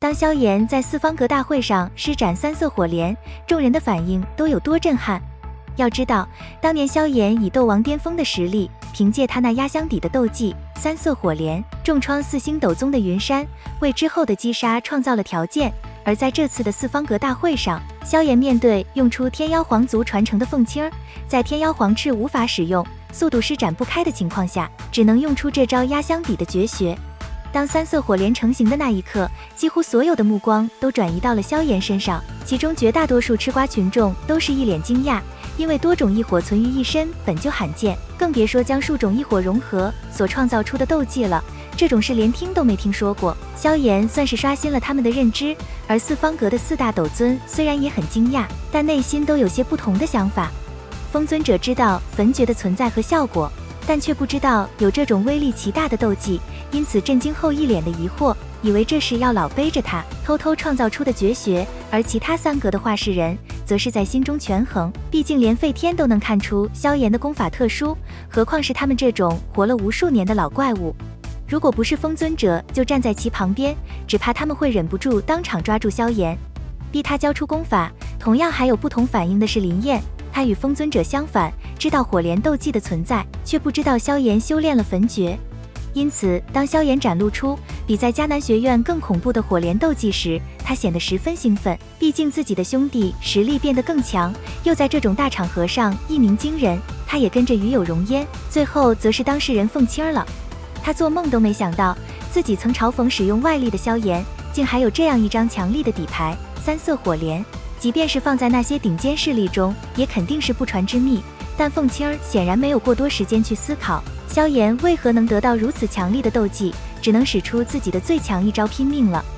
当萧炎在四方阁大会上施展三色火莲，众人的反应都有多震撼。要知道，当年萧炎以斗王巅峰的实力，凭借他那压箱底的斗技三色火莲，重创四星斗宗的云山，为之后的击杀创造了条件。而在这次的四方阁大会上，萧炎面对用出天妖皇族传承的凤青儿，在天妖皇翅无法使用、速度施展不开的情况下，只能用出这招压箱底的绝学。当三色火莲成型的那一刻，几乎所有的目光都转移到了萧炎身上，其中绝大多数吃瓜群众都是一脸惊讶，因为多种异火存于一身本就罕见，更别说将数种异火融合所创造出的斗技了。这种事连听都没听说过，萧炎算是刷新了他们的认知。而四方阁的四大斗尊虽然也很惊讶，但内心都有些不同的想法。风尊者知道焚诀的存在和效果，但却不知道有这种威力奇大的斗技，因此震惊后一脸的疑惑，以为这是要老背着他偷偷创造出的绝学。而其他三阁的画事人则是在心中权衡，毕竟连废天都能看出萧炎的功法特殊，何况是他们这种活了无数年的老怪物。如果不是风尊者就站在其旁边，只怕他们会忍不住当场抓住萧炎，逼他交出功法。同样还有不同反应的是林燕，他与风尊者相反，知道火莲斗技的存在，却不知道萧炎修炼了焚诀。因此当萧炎展露出比在迦南学院更恐怖的火莲斗技时，他显得十分兴奋，毕竟自己的兄弟实力变得更强，又在这种大场合上一鸣惊人，他也跟着与有荣焉。最后则是当事人凤青儿了，他做梦都没想到自己曾嘲讽使用外力的萧炎，竟还有这样一张强力的底牌三色火莲，即便是放在那些顶尖势力中，也肯定是不传之秘。但凤青儿显然没有过多时间去思考萧炎为何能得到如此强力的斗技，只能使出自己的最强一招拼命了。